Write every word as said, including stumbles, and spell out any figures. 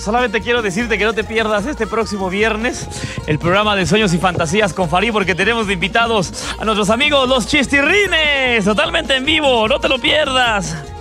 solamente quiero decirte que no te pierdas este próximo viernes el programa de Sueños y Fantasías con Farid, porque tenemos de invitados a nuestros amigos los Chistirrines, totalmente en vivo, no te lo pierdas.